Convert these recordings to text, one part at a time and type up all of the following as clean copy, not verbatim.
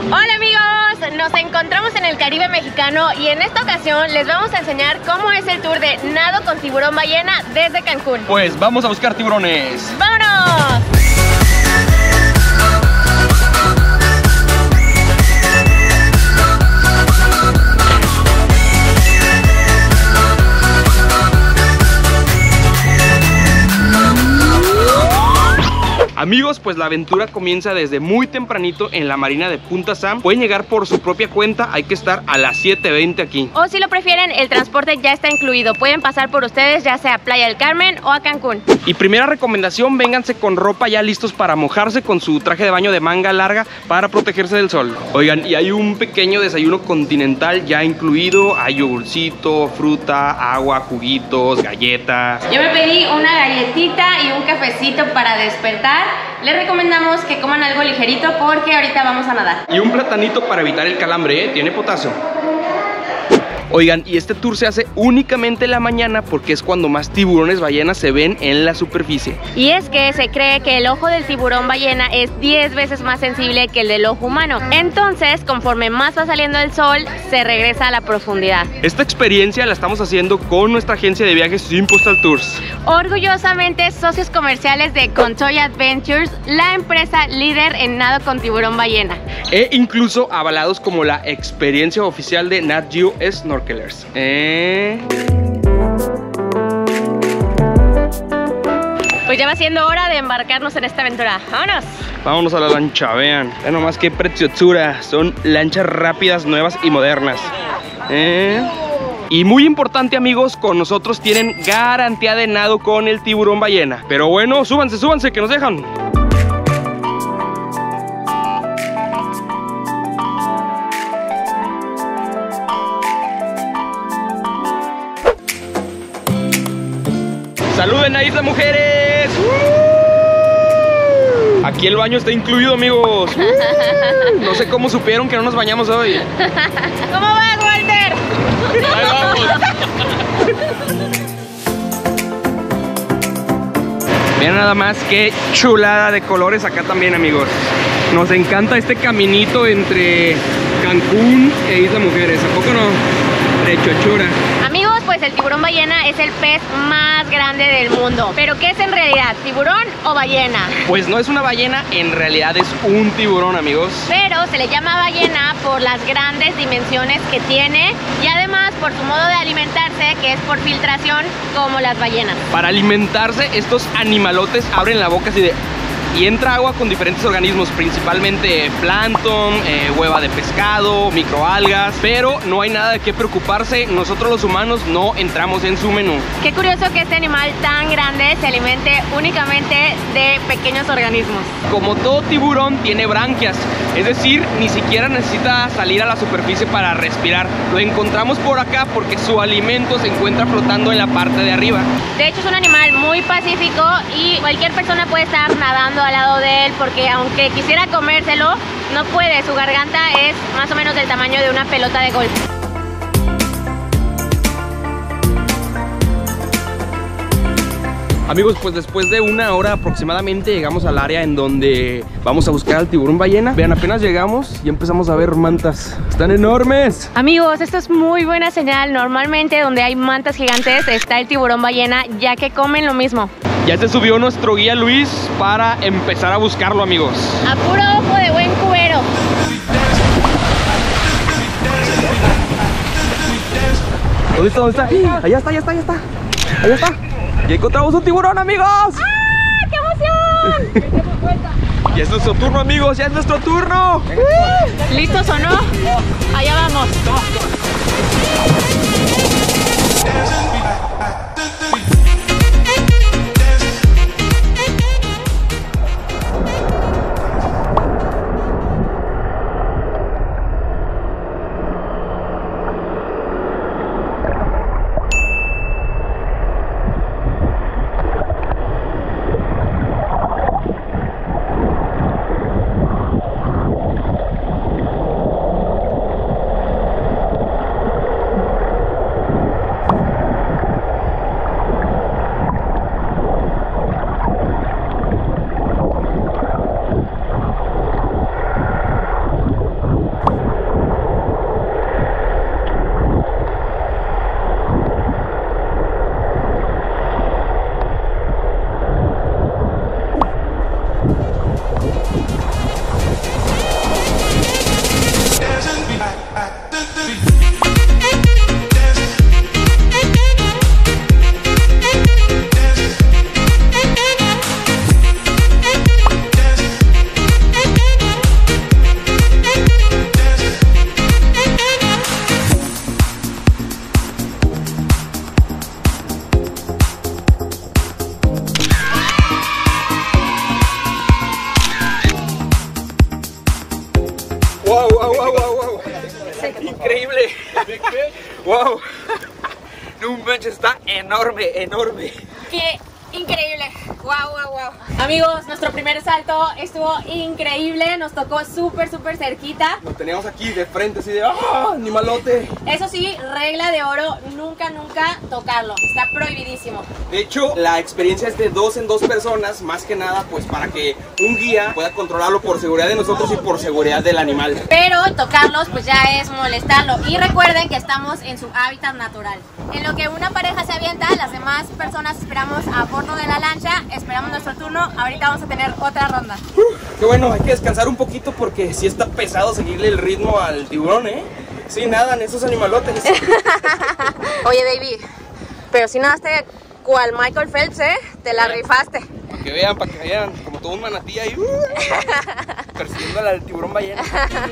Hola amigos, nos encontramos en el Caribe mexicano y en esta ocasión les vamos a enseñar cómo es el tour de nado con tiburón ballena desde Cancún. Pues vamos a buscar tiburones. ¡Vámonos! Amigos, pues la aventura comienza desde muy tempranito en la marina de Punta Sam. Pueden llegar por su propia cuenta, hay que estar a las 7:20 aquí. O si lo prefieren, el transporte ya está incluido. Pueden pasar por ustedes ya sea a Playa del Carmen o a Cancún. Y primera recomendación, vénganse con ropa ya listos para mojarse, con su traje de baño de manga larga para protegerse del sol. Oigan, y hay un pequeño desayuno continental ya incluido. Hay yogurcito, fruta, agua, juguitos, galletas. Yo me pedí una galletita y un cafecito para despertar. Les recomendamos que coman algo ligerito porque ahorita vamos a nadar. Y un platanito para evitar el calambre, tiene potasio. Oigan, y este tour se hace únicamente en la mañana porque es cuando más tiburones ballenas se ven en la superficie. Y es que se cree que el ojo del tiburón ballena es 10 veces más sensible que el del ojo humano. Entonces, conforme más va saliendo el sol, se regresa a la profundidad. Esta experiencia la estamos haciendo con nuestra agencia de viajes Swim Postal Tours. Orgullosamente socios comerciales de Contoy Adventures, la empresa líder en nado con tiburón ballena. E incluso avalados como la experiencia oficial de Nat Geo Snorkelers. Pues ya va siendo hora de embarcarnos en esta aventura. ¡Vámonos! Vámonos a la lancha, vean nomás qué preciosura. Son lanchas rápidas, nuevas y modernas. Y muy importante amigos, con nosotros tienen garantía de nado con el tiburón ballena. Pero bueno, súbanse, súbanse que nos dejan. ¡Saluden a Isla Mujeres! Aquí el baño está incluido, amigos. No sé cómo supieron que no nos bañamos hoy. ¿Cómo vas, Walter? Ahí vamos. Vean nada más qué chulada de colores acá también, amigos. Nos encanta este caminito entre Cancún e Isla Mujeres. ¿A poco no? De chochura. Amigos, pues el tiburón ballena es el pez más grande del mundo. ¿Pero qué es en realidad? ¿Tiburón o ballena? Pues no es una ballena, en realidad es un tiburón, amigos. Pero se le llama ballena por las grandes dimensiones que tiene y además por su modo de alimentarse, que es por filtración, como las ballenas. Para alimentarse, estos animalotes abren la boca así de... Y entra agua con diferentes organismos, principalmente plancton, hueva de pescado, microalgas. Pero no hay nada de qué preocuparse, nosotros los humanos no entramos en su menú. Qué curioso que este animal tan grande se alimente únicamente de pequeños organismos. Como todo tiburón tiene branquias, es decir, ni siquiera necesita salir a la superficie para respirar. Lo encontramos por acá porque su alimento se encuentra flotando en la parte de arriba. De hecho es un animal muy pacífico y cualquier persona puede estar nadando al lado de él porque aunque quisiera comérselo, no puede. Su garganta es más o menos del tamaño de una pelota de golf. Amigos, pues después de una hora aproximadamente llegamos al área en donde vamos a buscar al tiburón ballena. Vean, apenas llegamos y empezamos a ver mantas. ¡Están enormes! Amigos, esto es muy buena señal. Normalmente donde hay mantas gigantes está el tiburón ballena, ya que comen lo mismo. Ya se subió nuestro guía Luis para empezar a buscarlo, amigos. A puro ojo de buen cubero. ¿Dónde está? ¿Dónde está? Allá está, allá está, allá está. Allá está. ¡Ya encontramos un tiburón, amigos! ¡Ah, qué emoción! Ya es nuestro turno, amigos, ya es nuestro turno. ¿Listos o no? Allá vamos. Wow, wow, wow, wow, wow. Increíble. Wow. No manches, está enorme, enorme. ¡Qué increíble! ¡Wow, wow, wow! Amigos, nuestro primer salto estuvo increíble. Nos tocó súper cerquita. Lo teníamos aquí de frente, así de ¡ah! ¡Animalote! Eso sí, regla de oro, nunca tocarlo. Está prohibidísimo. De hecho, la experiencia es de 2 en 2 personas, más que nada, pues para que un guía pueda controlarlo por seguridad de nosotros y por seguridad del animal. Pero tocarlos, pues ya es molestarlo. Y recuerden que estamos en su hábitat natural. En lo que una pareja se avienta, las demás personas esperamos a bordo de la lancha, esperamos nuestro turno. Ahorita vamos a tener otra ronda. Qué bueno, hay que descansar un poquito porque sí está pesado seguirle el ritmo al tiburón, ¿eh? Sí, nadan esos animalotes. Oye, baby, pero si nadaste cual Michael Phelps, ¿eh? Te la rifaste. Para que vean, como todo un manatí ahí, persiguiendo al tiburón ballena.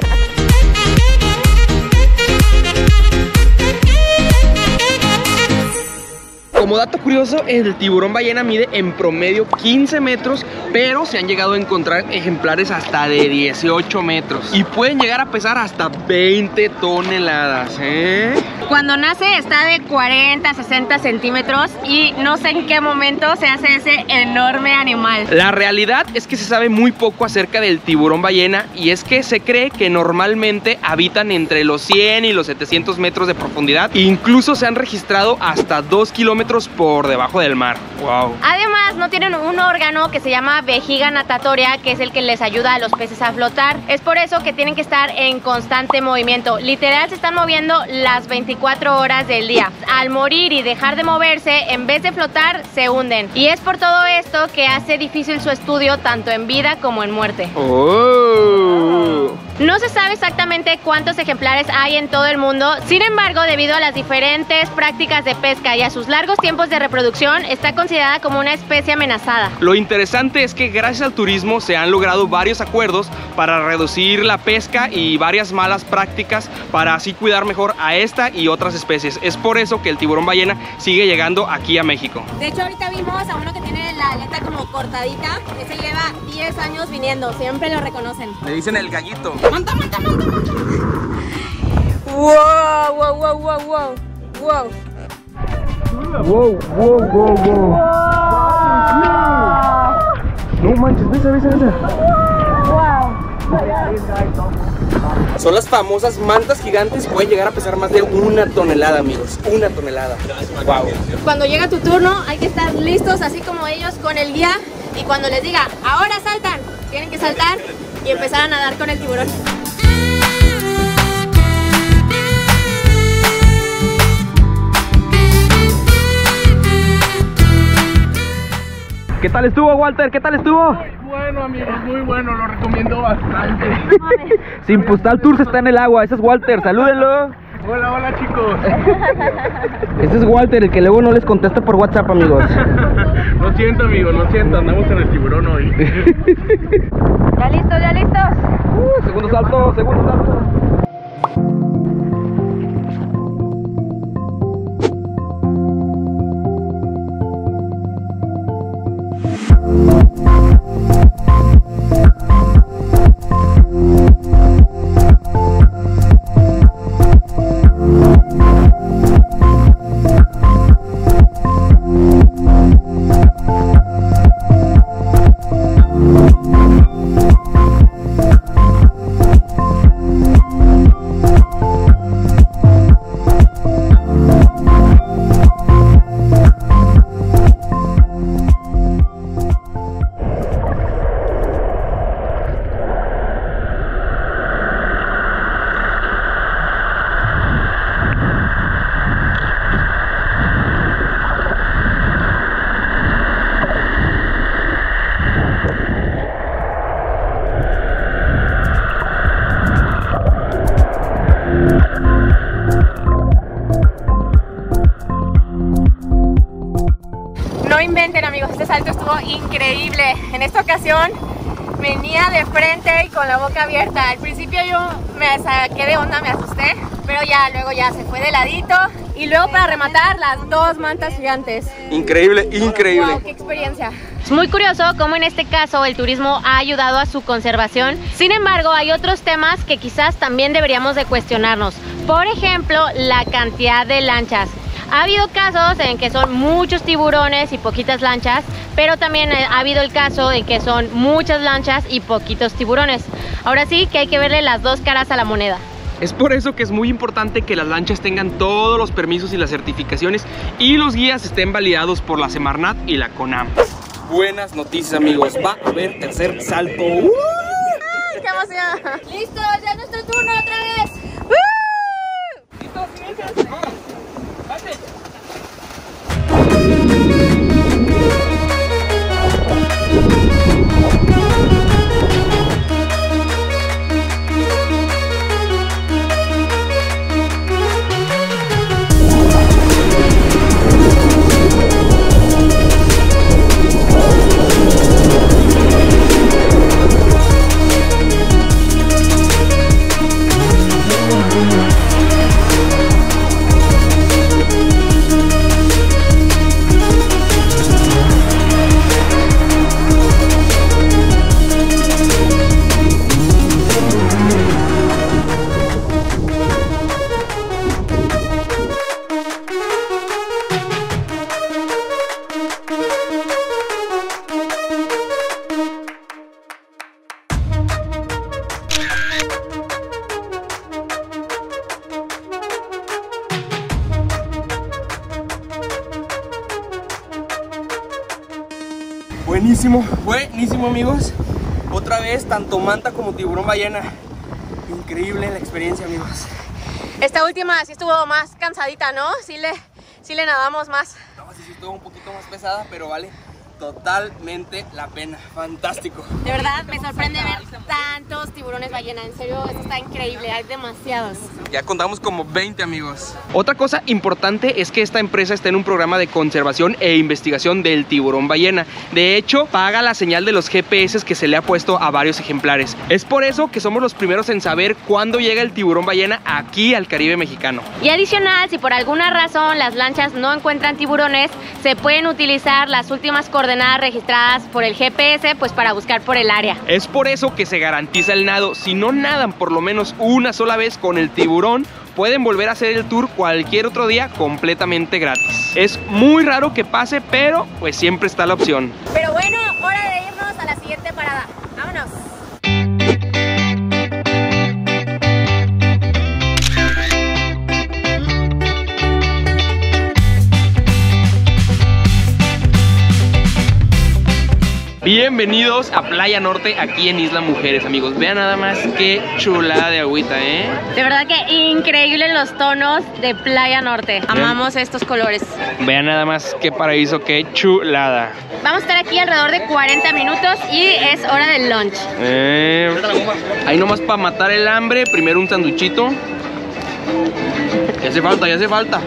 Como dato curioso, el tiburón ballena mide en promedio 15 metros, pero se han llegado a encontrar ejemplares hasta de 18 metros. Y pueden llegar a pesar hasta 20 toneladas, ¿eh? Cuando nace está de 40 a 60 centímetros y no sé en qué momento se hace ese enorme animal. La realidad es que se sabe muy poco acerca del tiburón ballena y es que se cree que normalmente habitan entre los 100 y los 700 metros de profundidad. Incluso se han registrado hasta 2 kilómetros por debajo del mar. Wow. Además, no tienen un órgano que se llama vejiga natatoria, que es el que les ayuda a los peces a flotar. Es por eso que tienen que estar en constante movimiento. Literal, se están moviendo las 24 horas del día. Al morir y dejar de moverse, en vez de flotar, se hunden. Y es por todo esto que hace difícil su estudio tanto en vida como en muerte. Oh. No se sabe exactamente cuántos ejemplares hay en todo el mundo. Sin embargo, debido a las diferentes prácticas de pesca y a sus largos tiempos de reproducción, está considerada como una especie amenazada. Lo interesante es que gracias al turismo se han logrado varios acuerdos para reducir la pesca y varias malas prácticas para así cuidar mejor a esta y otras especies. Es por eso que el tiburón ballena sigue llegando aquí a México. De hecho, ahorita vimos a uno que tiene la aleta como cortadita. Ese lleva 10 años viniendo, siempre lo reconocen. Le dicen el gallito. ¡Monta, monta, monta, monta! ¡Wow, wow, wow, wow, wow! ¡Wow! Wow, wow, wow, wow. No manches, esa. Son las famosas mantas gigantes, pueden llegar a pesar más de 1 tonelada, amigos. 1 tonelada. Wow. Cuando llega tu turno, hay que estar listos, así como ellos, con el guía. Y cuando les diga, ahora saltan, tienen que saltar y empezar a nadar con el tiburón. ¿Qué tal estuvo, Walter? ¿Qué tal estuvo? Muy bueno, amigos, muy bueno, lo recomiendo bastante. Sin Postal Tours está en el agua, ese es Walter, salúdenlo. Hola, hola, chicos. Ese es Walter, el que luego no les contesta por WhatsApp, amigos. Lo siento, amigos, lo siento, andamos en el tiburón hoy. ¿Ya listos, ya listos? Segundo salto, segundo salto. No inventen, amigos, este salto estuvo increíble. En esta ocasión venía de frente y con la boca abierta. Al principio yo me saqué de onda, me asusté, pero ya luego ya se fue de ladito Y luego para rematar, las 2 mantas gigantes. Increíble, increíble. Wow, qué experiencia. Es muy curioso cómo en este caso el turismo ha ayudado a su conservación. Sin embargo, hay otros temas que quizás también deberíamos de cuestionarnos. Por ejemplo, la cantidad de lanchas. Ha habido casos en que son muchos tiburones y poquitas lanchas, pero también ha habido el caso en que son muchas lanchas y poquitos tiburones. Ahora sí que hay que verle las 2 caras a la moneda. Es por eso que es muy importante que las lanchas tengan todos los permisos y las certificaciones y los guías estén validados por la Semarnat y la CONAM. Buenas noticias, amigos, va a haber tercer salto. ¡Ay, qué emoción! ¡Listo! ¡Ya es nuestro turno otra vez! Buenísimo, buenísimo, amigos. Otra vez, tanto manta como tiburón ballena. Increíble la experiencia, amigos. Esta última sí estuvo más cansadita, ¿no? Sí le nadamos más. No, sí estuvo un poquito más pesada, pero vale totalmente la pena. Fantástico. De verdad, me sorprende ver tantos tiburones ballena. En serio, esto está increíble. Hay demasiados. Ya contamos como 20, amigos. Otra cosa importante es que esta empresa está en un programa de conservación e investigación del tiburón ballena. De hecho, paga la señal de los GPS que se le ha puesto a varios ejemplares. Es por eso que somos los primeros en saber cuándo llega el tiburón ballena aquí al Caribe mexicano. Y adicional, si por alguna razón las lanchas no encuentran tiburones, se pueden utilizar las últimas coordenadas registradas por el GPS, pues para buscar por el área. Es por eso que se garantiza el nado. Si no nadan por lo menos una sola vez con el tiburón, pueden volver a hacer el tour cualquier otro día completamente gratis. Es muy raro que pase, pero pues siempre está la opción. Pero bueno, hora de irnos a la siguiente parada. ¡Vámonos! Bienvenidos a Playa Norte aquí en Isla Mujeres, amigos. Vean nada más qué chulada de agüita, ¿eh? De verdad que increíble los tonos de Playa Norte. Amamos estos colores. Vean nada más qué paraíso, qué chulada. Vamos a estar aquí alrededor de 40 minutos y es hora del lunch. Ahí nomás para matar el hambre, primero un sanduchito. Ya hace falta, ya hace falta.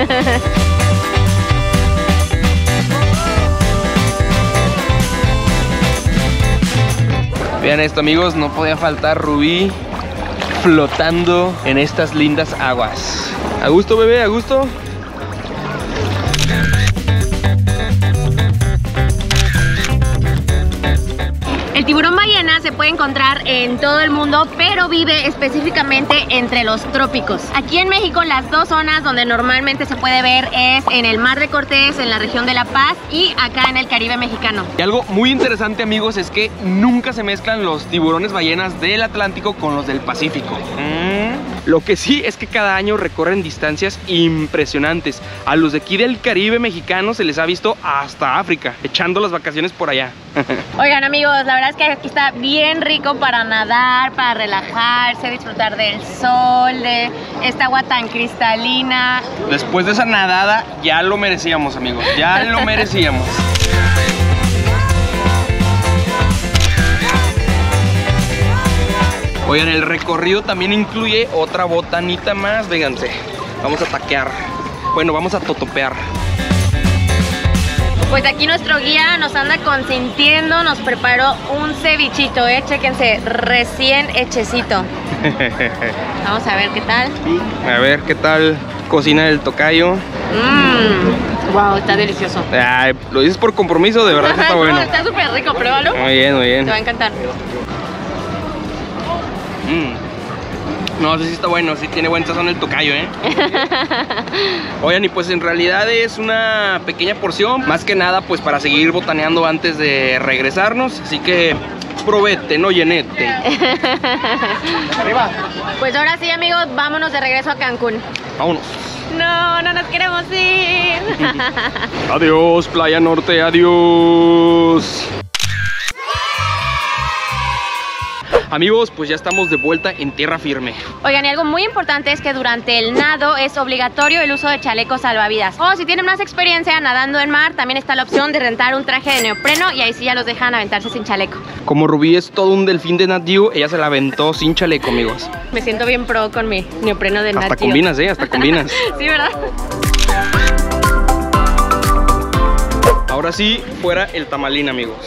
Vean esto, amigos, no podía faltar Rubí flotando en estas lindas aguas. ¿A gusto, bebé? ¿A gusto? El tiburón ballena se puede encontrar en todo el mundo, pero vive específicamente entre los trópicos. Aquí en México las 2 zonas donde normalmente se puede ver es en el Mar de Cortés, en la región de La Paz, y acá en el Caribe mexicano. Y algo muy interesante, amigos, es que nunca se mezclan los tiburones ballenas del Atlántico con los del Pacífico. Lo que sí es que cada año recorren distancias impresionantes. A los de aquí del Caribe mexicano se les ha visto hasta África, echando las vacaciones por allá. Oigan, amigos, la verdad es que aquí está bien rico para nadar, para relajarse, disfrutar del sol, de esta agua tan cristalina. Después de esa nadada ya lo merecíamos, amigos, ya lo merecíamos. Oigan, el recorrido también incluye otra botanita más, vénganse. Vamos a taquear, bueno, vamos a totopear. Pues aquí nuestro guía nos anda consintiendo, nos preparó un cevichito, chéquense, recién hechecito. Vamos a ver qué tal. A ver qué tal. cocina del tocayo. Wow, está delicioso. Ay, lo dices por compromiso, de verdad que está bueno. Está súper rico, pruébalo. Muy bien, muy bien. Te va a encantar. No, sí está bueno, sí tiene buen sazón el tocayo, Oigan, y pues en realidad es una pequeña porción, más que nada pues para seguir botaneando antes de regresarnos, así que probete, no llenete. Arriba. Pues ahora sí, amigos, vámonos de regreso a Cancún. Vámonos. No, no nos queremos ir. Adiós, Playa Norte, adiós. Amigos, pues ya estamos de vuelta en tierra firme. Oigan, y algo muy importante es que durante el nado es obligatorio el uso de chalecos salvavidas. O si tienen más experiencia nadando en mar, también está la opción de rentar un traje de neopreno y ahí sí ya los dejan aventarse sin chaleco. Como Rubí es todo un delfín de Nat Geo, ella se la aventó sin chaleco, amigos. Me siento bien pro con mi neopreno de Nat Hasta Geo. combinas, hasta combinas. Sí, ¿verdad? Ahora sí, fuera el tamalín, amigos.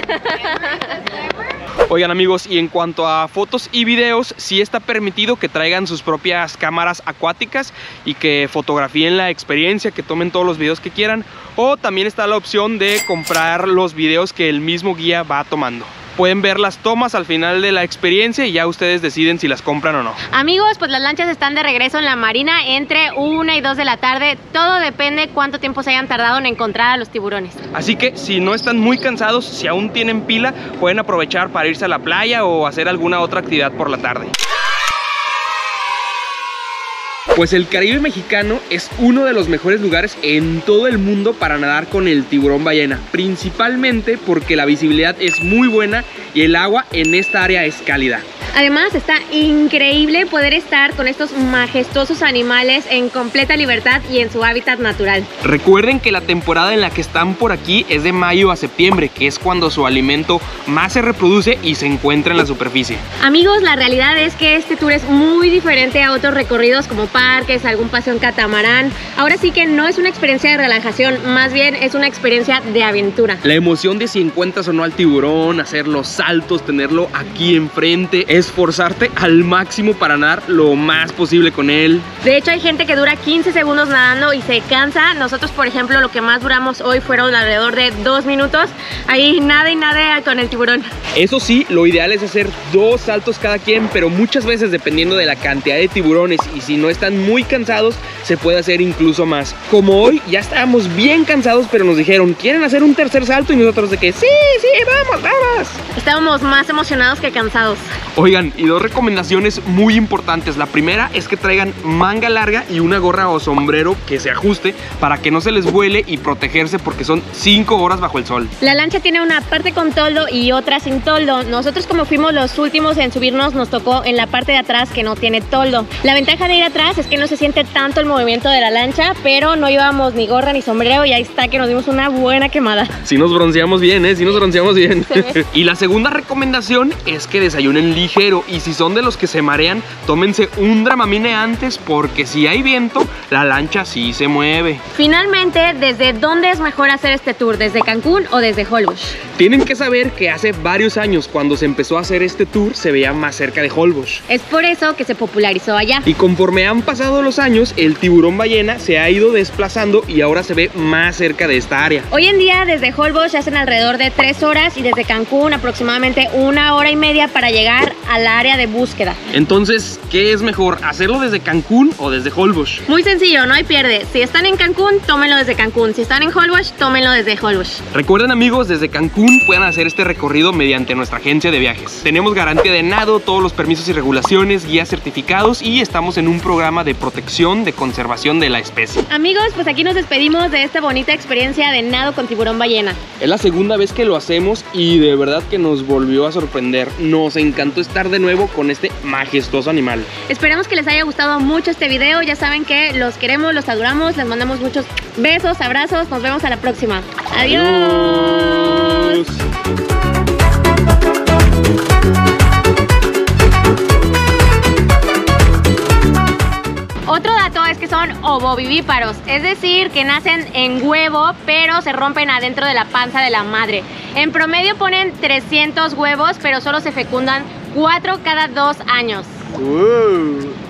Oigan, amigos, y en cuanto a fotos y videos, sí está permitido que traigan sus propias cámaras acuáticas y que fotografíen la experiencia, que tomen todos los videos que quieran, o también está la opción de comprar los videos que el mismo guía va tomando. Pueden ver las tomas al final de la experiencia y ya ustedes deciden si las compran o no. Amigos, pues las lanchas están de regreso en la marina entre 1 y 2 de la tarde. Todo depende cuánto tiempo se hayan tardado en encontrar a los tiburones. Así que si no están muy cansados, si aún tienen pila, pueden aprovechar para irse a la playa o hacer alguna otra actividad por la tarde. Pues el Caribe mexicano es uno de los mejores lugares en todo el mundo para nadar con el tiburón ballena, principalmente porque la visibilidad es muy buena y el agua en esta área es cálida. Además está increíble poder estar con estos majestuosos animales en completa libertad y en su hábitat natural. Recuerden que la temporada en la que están por aquí es de mayo a septiembre, que es cuando su alimento más se reproduce y se encuentra en la superficie. Amigos, la realidad es que este tour es muy diferente a otros recorridos como parques, algún paseo en catamarán. Ahora sí que no es una experiencia de relajación, más bien es una experiencia de aventura. La emoción de si encuentras o no al tiburón, hacer los saltos, tenerlo aquí enfrente, esforzarte al máximo para nadar lo más posible con él. De hecho, hay gente que dura 15 segundos nadando y se cansa. Nosotros, por ejemplo, lo que más duramos hoy fueron alrededor de 2 minutos. Ahí nada y nada con el tiburón. Eso sí, lo ideal es hacer 2 saltos cada quien, pero muchas veces dependiendo de la cantidad de tiburones y si no están muy cansados, se puede hacer incluso más. Como hoy, ya estábamos bien cansados, pero nos dijeron, ¿quieren hacer un tercer salto? Y nosotros de que, sí, vamos, vamos. Estábamos más emocionados que cansados. Oigan, y 2 recomendaciones muy importantes. La primera es que traigan manga larga y una gorra o sombrero que se ajuste para que no se les vuele y protegerse porque son 5 horas bajo el sol. La lancha tiene una parte con toldo y otra sin toldo. Nosotros, como fuimos los últimos en subirnos, nos tocó en la parte de atrás que no tiene toldo. La ventaja de ir atrás es que no se siente tanto el movimiento de la lancha, pero no llevamos ni gorra ni sombrero y ahí está que nos dimos una buena quemada. Sí nos bronceamos bien, sí nos bronceamos bien. Y la segunda recomendación es que desayunen ligero y si son de los que se marean, tómense un Dramamine antes porque si hay viento, la lancha sí se mueve. Finalmente, ¿desde dónde es mejor hacer este tour? ¿Desde Cancún o desde Holbox? Tienen que saber que hace varios años, cuando se empezó a hacer este tour, se veía más cerca de Holbox. Es por eso que se popularizó allá. Y conforme han pasado los años, el tiburón ballena se ha ido desplazando y ahora se ve más cerca de esta área. Hoy en día, desde Holbox se hacen alrededor de 3 horas y desde Cancún aproximadamente 1 hora y media para llegar al área de búsqueda. Entonces, ¿qué es mejor? ¿Hacerlo desde Cancún o desde Holbox? Muy sencillo, no hay pierde. Si están en Cancún, tómenlo desde Cancún. Si están en Holbox, tómenlo desde Holbox. Recuerden, amigos, desde Cancún pueden hacer este recorrido mediante nuestra agencia de viajes. Tenemos garantía de nado, todos los permisos y regulaciones, guías certificados y estamos en un programa de protección, de conservación de la especie. Amigos, pues aquí nos despedimos de esta bonita experiencia de nado con tiburón ballena. Es la segunda vez que lo hacemos y de verdad que nos volvió a sorprender. Nos encantó estar de nuevo con este majestuoso animal. Esperamos que les haya gustado mucho este video. Ya saben que los queremos, los adoramos, les mandamos muchos besos, abrazos. Nos vemos a la próxima. Adiós. Otro dato es que son ovovivíparos, es decir, que nacen en huevo, pero se rompen adentro de la panza de la madre. En promedio ponen 300 huevos, pero solo se fecundan 4 cada 2 años.